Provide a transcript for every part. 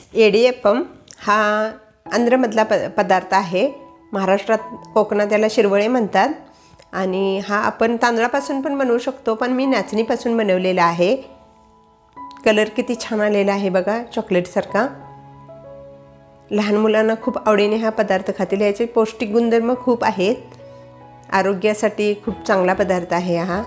एडियप्पम हा आंध्रमधला पदार्थ आहे। महाराष्ट्रात कोकणात त्याला शिरवळे म्हणतात आणि हा आपण तांदळापासून पण बनवू शकतो, पण मी नाचणीपासून बनवलेला आहे। कलर किती छान आलेला आहे बघा, चॉकलेटसारखा। लहान मुलांना खूप आवडीने हा पदार्थ खातील। याचे पौष्टिक गुणधर्म खूप आहेत, आरोग्यासाठी खूप चांगला पदार्थ आहे हा।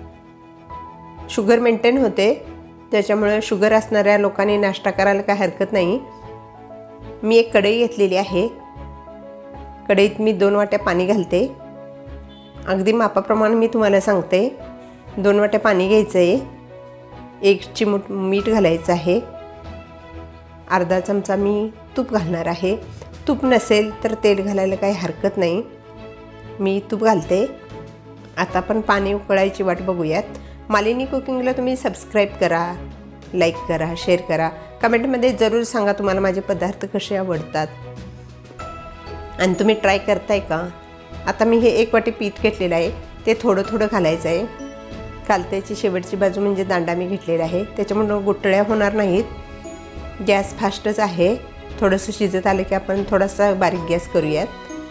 शुगर मेंटेन होते, त्याच्यामुळे शुगर असणाऱ्या लोकांनी नाश्ता करायला काय हरकत नाही। मी एक कढई घेतलेली आहे, कढईत मी 2 वाट्या पाणी घालते। अगदी मापाप्रमाणे मी तुम्हाला सांगते। 2 वाट्या पाणी घ्यायचं आहे, 1 चिमूट मीठ घालायचं आहे, अर्धा चमचा मी तूप घालणार आहे। तूप नसेल तर तेल घालायला काही हरकत नाही, मी तूप घालते। आता आपण पाणी उकळायची वाट बघूयात। मालिनी कुकिंगला तुम्ही सबस्क्राईब करा, लाईक करा, शेअर करा, कमेंटमध्ये जरूर सांगा तुम्हाला माझे पदार्थ कसे आवडतात आणि तुम्ही ट्राय करताय का। आता मी हे 1 वाटी पीठ घेतलेलं आहे, ते थोडं थोडं घालायचं आहे। कालत्याची शेवटची बाजू म्हणजे दांडा मी घेतलेला आहे, त्याच्यामुळे गुठळ्या होणार नाहीत। गॅस फास्टच आहे, थोडंसं शिजत आलं की आपण थोडासा बारीक गॅस करूयात।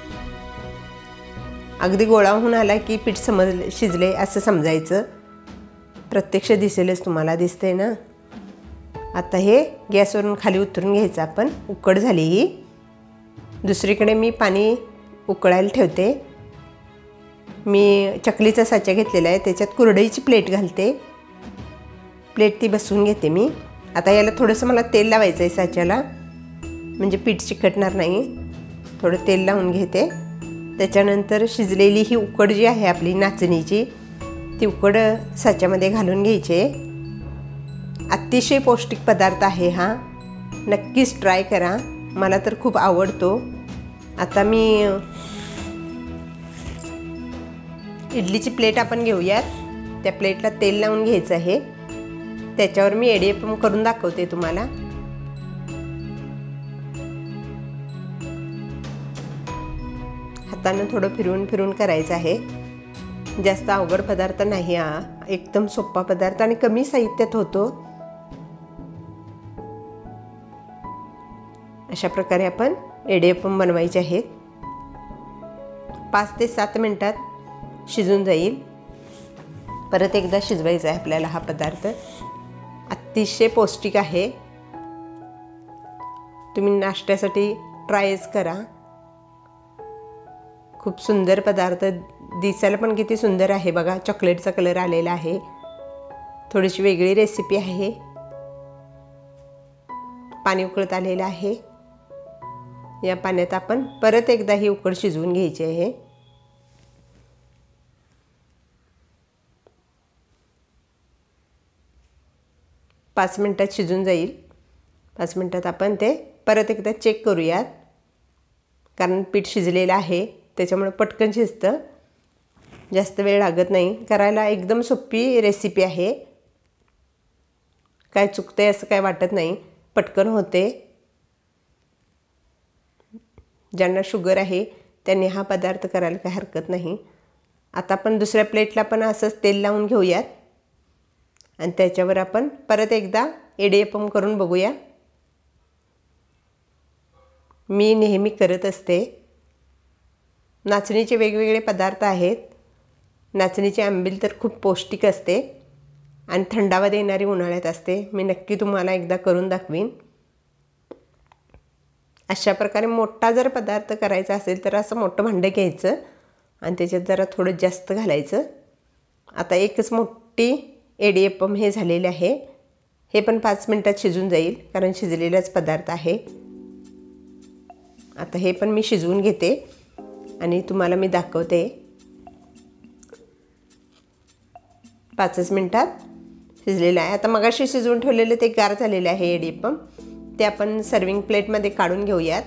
अगदी गोळा होऊन आला की पीठ शिजले असं समजायचं, प्रत्यक्ष दिसेलच तुम्हाला, दिसतंय ना। आता हे गॅसवरून खाली उतरून घ्यायचं आपण, उकड झाली ही। दुसरीकडे मी पाणी उकळायला ठेवते। मी चकलीचा साचा घेतलेला आहे, त्याच्यात कुरडईची प्लेट घालते, प्लेट ती बसवून घेते मी। आता याला थोडंसं मला तेल लावायचं आहे साच्याला, म्हणजे पीठ चिकटणार नाही। थोडं तेल लावून घेते, त्याच्यानंतर शिजलेली ही उकड जी आहे आपली नाचणीची, ती उकड साच्यामध्ये घालून घ्यायची। अतिशय पौष्टिक पदार्थ आहे हा, नक्कीच ट्राय करा, मला तर खूप आवडतो। आता मी इडलीची प्लेट आपण घेऊयात, त्या प्लेटला तेल लावून घ्यायचं आहे, त्याच्यावर मी एडियप्पम करून दाखवते तुम्हाला। हाताने थोडं फिरवून फिरवून करायचं आहे, जास्त अवघड पदार्थ नाही हा, एकदम सोपा पदार्थ आणि कमी साहित्यात होतो। अशा प्रकारे आपण एडियप्पम बनवायचे आहेत। 5 ते 7 मिनिटात शिजून जाईल। परत एकदा शिजवायचा आहे आपल्याला हा पदार्थ, अतिशय पौष्टिक आहे। तुम्ही नाश्त्यासाठी ट्रायच करा, खूप सुंदर पदार्थ, दिसायला पण किती सुंदर आहे बघा, चॉकलेटचा कलर आलेला आहे। थोडीशी वेगळी रेसिपी आहे। पाणी उकळत आलेलं आहे, या पाण्यात आपण परत एकदा ही उकड शिजवून घ्यायची आहे। पाच मिनिटात शिजून जाईल। 5 मिनिटात आपण ते परत एकदा चेक करूयात, कारण पीठ शिजलेलं आहे, त्याच्यामुळे पटकन शिजतं, जास्त वेळ लागत नाही करायला। एकदम सोपी रेसिपी आहे, काय चुकतंय असं काय वाटत नाही, पटकन होते। ज्यांना शुगर आहे त्यांनी हा पदार्थ करायला काय हरकत नाही। आता आपण दुसऱ्या प्लेटला पण असंच तेल लावून घेऊयात आणि त्याच्यावर आपण परत एकदा एडियप्पम करून बघूया। मी नेहमी करत असते। नाचणीचे वेगवेगळे पदार्थ आहेत। नाचणीची आंबील तर खूप पौष्टिक असते आणि थंडावा देणारी उन्हाळ्यात असते। मी नक्की तुम्हाला एकदा करून दाखवीन। अशा प्रकारे मोठा जर पदार्थ करायचा असेल तर असं मोठं भांडं घ्यायचं आणि त्याच्यात जरा थोडं जास्त घालायचं। आता एकच मोठी एडियप्पम हे झालेले आहे, हे पण 5 मिनिटात शिजून जाईल, कारण शिजलेलाच पदार्थ आहे। आता हे पण मी शिजवून घेते आणि तुम्हाला मी दाखवते। 5 मिनिटात शिजलेलं आहे। आता मगाशी शिजवून ठेवलेलं ते गार झालेलं आहे एडियप्पम, ते आपण सर्विंग प्लेटमध्ये काढून घेऊयात।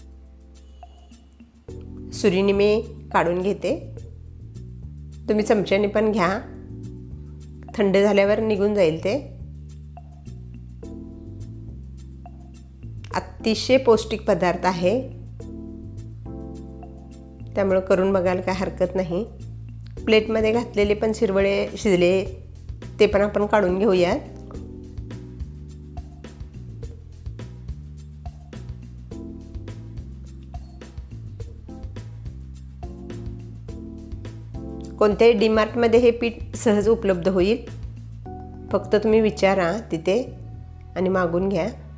सुरीने मी काढून घेते, तुम्ही चमच्याने पण घ्या, थंड झाल्यावर निघून जाईल ते। अतिशय पौष्टिक पदार्थ आहे, त्यामुळे करून बघायला काय हरकत नाही। प्लेटमध्ये घातलेले पण शिरवळे शिजले ते पण आपण काढून घेऊयात। कोणत्याही डीमार्टमध्ये हे पीठ सहज उपलब्ध होईल. फक्त तुम्ही विचारा तिथे आणि मागून घ्या.